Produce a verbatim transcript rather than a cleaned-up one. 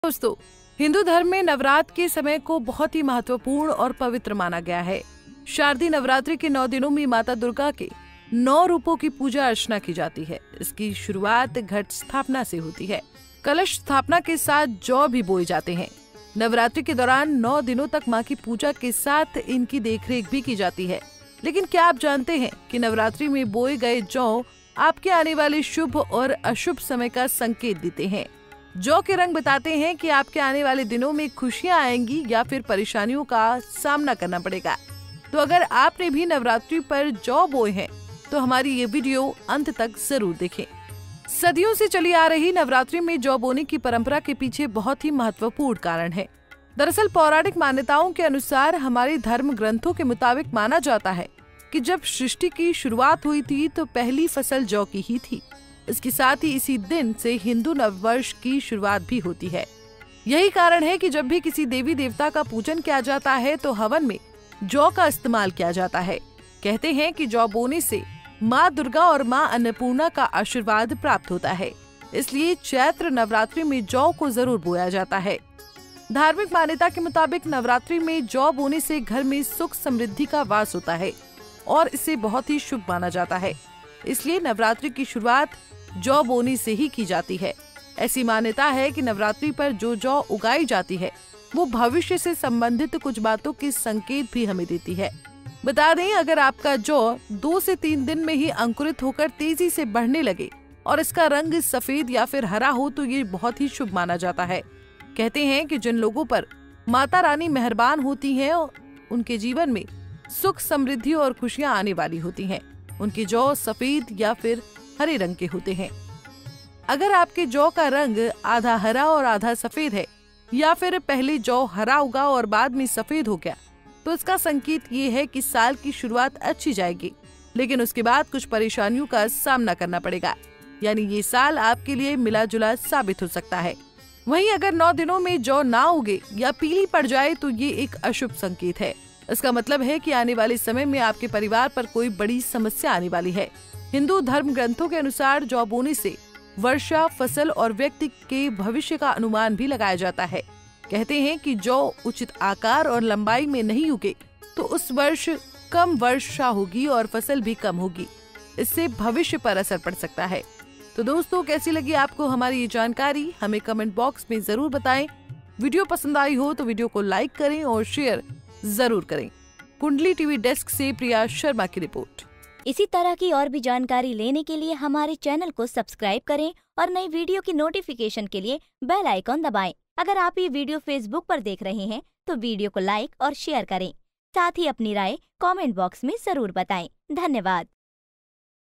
दोस्तों, हिंदू धर्म में नवरात्र के समय को बहुत ही महत्वपूर्ण और पवित्र माना गया है। शारदीय नवरात्रि के नौ दिनों में माता दुर्गा के नौ रूपों की पूजा अर्चना की जाती है। इसकी शुरुआत घट स्थापना से होती है। कलश स्थापना के साथ जौ भी बोए जाते हैं। नवरात्रि के दौरान नौ दिनों तक मां की पूजा के साथ इनकी देखरेख भी की जाती है। लेकिन क्या आप जानते हैं कि नवरात्रि में बोए गए जौ आपके आने वाले शुभ और अशुभ समय का संकेत देते हैं। जौ के रंग बताते हैं कि आपके आने वाले दिनों में खुशियां आएंगी या फिर परेशानियों का सामना करना पड़ेगा। तो अगर आपने भी नवरात्रि पर जौ बोए हैं तो हमारी ये वीडियो अंत तक जरूर देखें। सदियों से चली आ रही नवरात्रि में जौ बोने की परंपरा के पीछे बहुत ही महत्वपूर्ण कारण है। दरअसल पौराणिक मान्यताओं के अनुसार हमारे धर्म ग्रंथों के मुताबिक माना जाता है कि जब सृष्टि की शुरुआत हुई थी तो पहली फसल जौ की ही थी। इसके साथ ही इसी दिन से हिंदू नववर्ष की शुरुआत भी होती है। यही कारण है कि जब भी किसी देवी देवता का पूजन किया जाता है तो हवन में जौ का इस्तेमाल किया जाता है। कहते हैं कि जौ बोने से माँ दुर्गा और माँ अन्नपूर्णा का आशीर्वाद प्राप्त होता है। इसलिए चैत्र नवरात्रि में जौ को जरूर बोया जाता है। धार्मिक मान्यता के मुताबिक नवरात्रि में जौ बोने से घर में सुख समृद्धि का वास होता है और इसे बहुत ही शुभ माना जाता है। इसलिए नवरात्रि की शुरुआत जौ बोने से ही की जाती है। ऐसी मान्यता है कि नवरात्रि पर जो जौ उगाई जाती है वो भविष्य से संबंधित कुछ बातों के संकेत भी हमें देती है। बता दें, अगर आपका जौ दो से तीन दिन में ही अंकुरित होकर तेजी से बढ़ने लगे और इसका रंग सफेद या फिर हरा हो तो ये बहुत ही शुभ माना जाता है। कहते हैं कि जिन लोगों पर माता रानी मेहरबान होती हैं उनके जीवन में सुख समृद्धि और खुशियां आने वाली होती हैं। उनके जौ सफेद या फिर हरे रंग के होते हैं। अगर आपके जौ का रंग आधा हरा और आधा सफेद है या फिर पहले जौ हरा उगा और बाद में सफेद हो गया तो इसका संकेत ये है कि साल की शुरुआत अच्छी जाएगी, लेकिन उसके बाद कुछ परेशानियों का सामना करना पड़ेगा। यानी ये साल आपके लिए मिला जुला साबित हो सकता है। वहीं अगर नौ दिनों में जौ ना उगे या पीली पड़ जाए तो ये एक अशुभ संकेत है। इसका मतलब है कि आने वाले समय में आपके परिवार पर कोई बड़ी समस्या आने वाली है। हिंदू धर्म ग्रंथों के अनुसार जौ बोने से वर्षा, फसल और व्यक्ति के भविष्य का अनुमान भी लगाया जाता है। कहते हैं कि जौ उचित आकार और लंबाई में नहीं उगे तो उस वर्ष कम वर्षा होगी और फसल भी कम होगी। इससे भविष्य पर असर पड़ सकता है। तो दोस्तों, कैसी लगी आपको हमारी ये जानकारी, हमें कमेंट बॉक्स में जरूर बताएं। वीडियो पसंद आई हो तो वीडियो को लाइक करें और शेयर जरूर करें। कुंडली टीवी डेस्क से प्रिया शर्मा की रिपोर्ट। इसी तरह की और भी जानकारी लेने के लिए हमारे चैनल को सब्सक्राइब करें और नई वीडियो की नोटिफिकेशन के लिए बेल आइकॉन दबाएं। अगर आप ये वीडियो फेसबुक पर देख रहे हैं तो वीडियो को लाइक और शेयर करें। साथ ही अपनी राय कमेंट बॉक्स में जरूर बताएं। धन्यवाद।